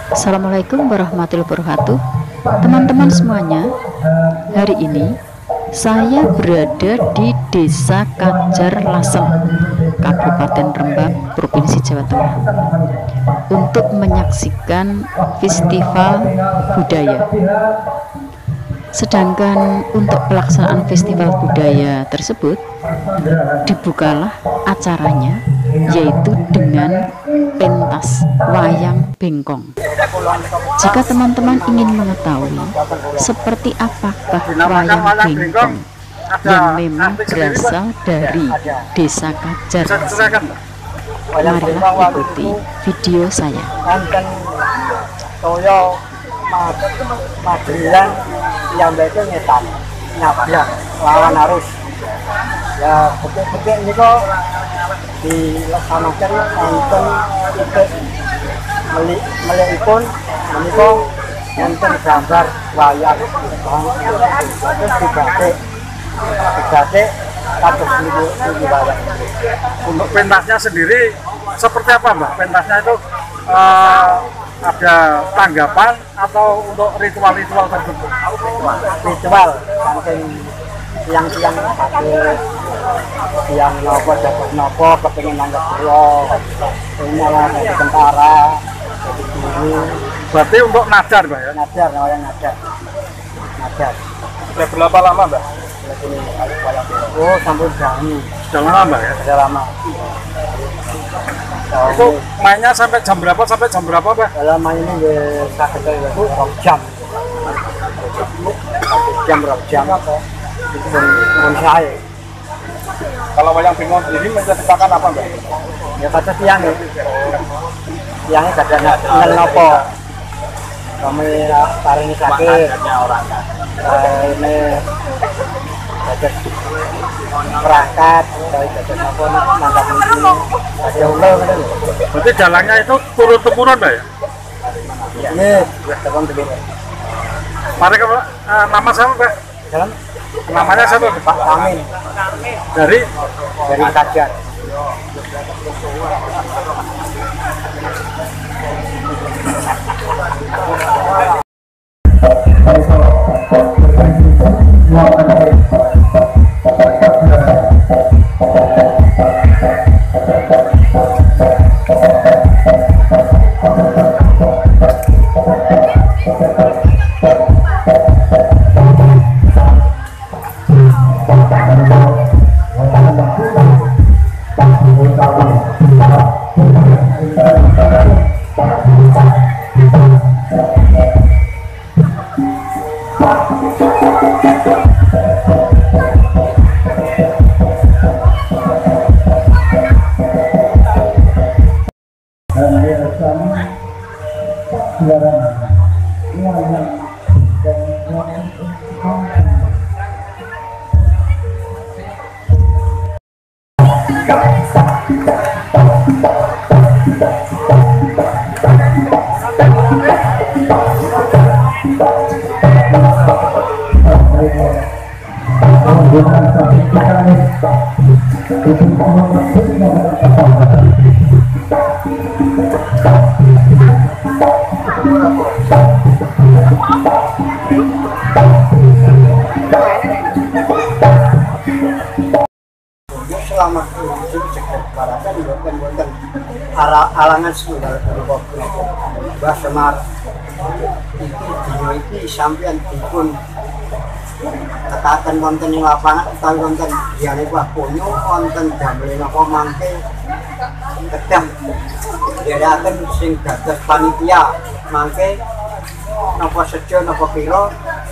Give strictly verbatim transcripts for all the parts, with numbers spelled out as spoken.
Assalamualaikum warahmatullahi wabarakatuh. Teman-teman semuanya, hari ini saya berada di Desa Kajar Lasem, Kabupaten Rembang, Provinsi Jawa Tengah, untuk menyaksikan festival budaya. Sedangkan untuk pelaksanaan festival budaya tersebut, dibukalah acaranya, yaitu dengan pentas wayang bengkong. Jika teman-teman ingin mengetahui seperti apakah wayang bengkong yang memang berasal dari Desa Kajar Lasem, marilah ikuti video saya. Madrilan yang itu nyetan nyablak lawan arus ya, betul-betul ini kok dilaksanakan nonton itu melik melikipun ini kok nonton gambar wayang terus dibatik dibatik atau minggu minggu wayang. Untuk pentasnya sendiri seperti apa, Mbak? Pentasnya itu uh, ada tanggapan atau untuk ritual-ritual tertentu? Ritual saking siang-siang pakai siang nopo dapat nopo kepengen nanggap pulau ini ada tentara jadi guru. Berarti untuk najar, Mbak, ya? Najar, namanya najar najar. Sudah berapa lama, Mbak? Oh, sampai jam Sudah lama, Mbak, ya? sudah lama. Itu mainnya sampai jam berapa sampai jam berapa, Mbak? Kalau main ini di kategori itu jam jam berapa jam apa itu pun pun saya. Kalau wayang bengkong sendiri menceritakan apa, Mbak? Ya pada tiang ya, tiangnya gak ada nol nopo kami hari ini sakit orang ini ada perangkat dari ada nopo mantap ini ada ulang kan. Berarti jalannya itu turun-temurun, Mbak, ya? Iya, teman begini. Mari ke uh, nama siapa, Mbak? Jalan Namanya siapa? Pak Amin Dari dari Kajar. Selama itu sekarang bukan alangan sudah berubah Mbah Semar itu ini sampean dipun katakan konten yang lapangan atau konten diane wah punyo konten damel napa mangke kedah diadakan sing dados panitia mangke napa sejo napa pira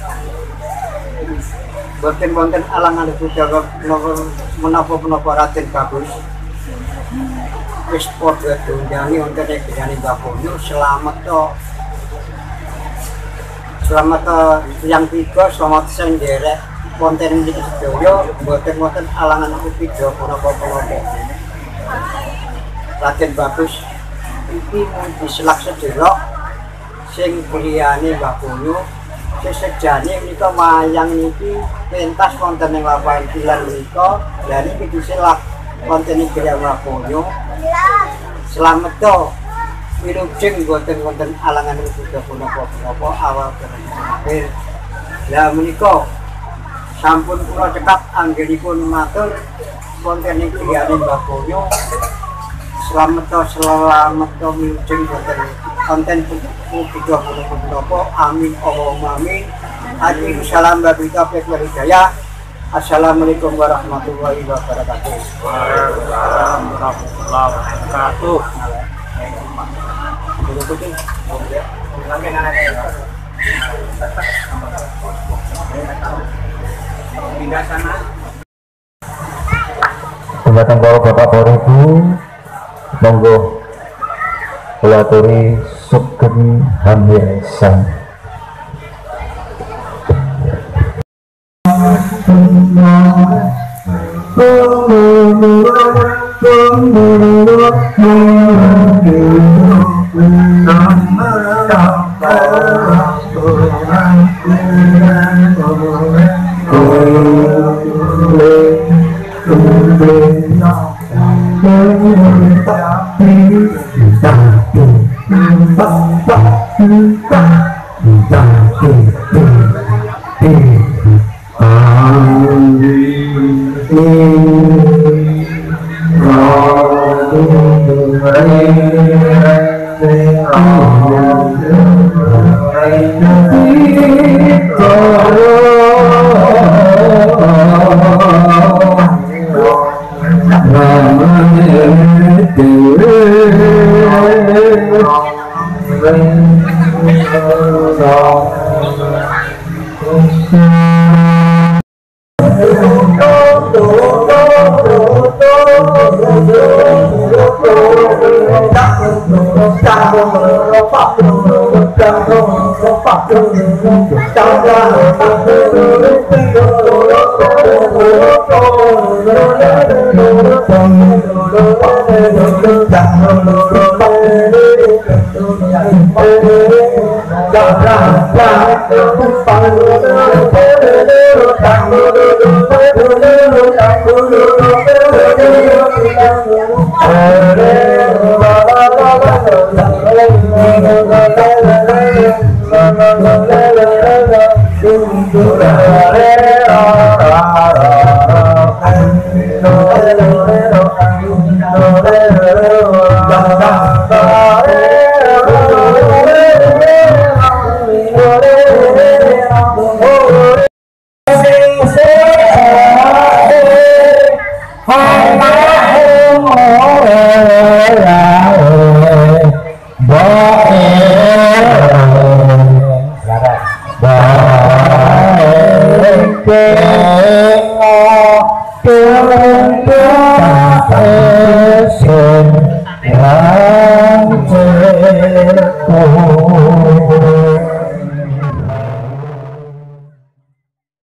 boten-boten alangan budaya menapa-menapa Raden Bagus wis padha diundani wonten ing gene Mbah Punyo selamat to selamat to yang tiga selamat sing nderek wonten ing sedaya boten-boten alangan budaya menapa-menapa Raden Bagus iki diselak sedherok sing kuliyane Mbah Punyo sesejane menika wayang niki pentas wonten ing lapangan Pilar menika lha niki diselak wonten ing Griyang Mbah Punyo. Slamet to wilujeng boten wonten alangan uga punapa-punapa awal akhir. Lah menika sampun kula cekap anggenipun matur wonten ing griyane Mbah Boyo. Selamat selamat wilujeng boten konten uga punapa. Amin Allahumma amin. Adilu salam babita pekul hidayah. Assalamualaikum warahmatullahi wabarakatuh. Waalaikumsalam warahmatullahi wabarakatuh. Dumateng para bapak para ibu, monggo kula aturi sugeng hamyasan. Sun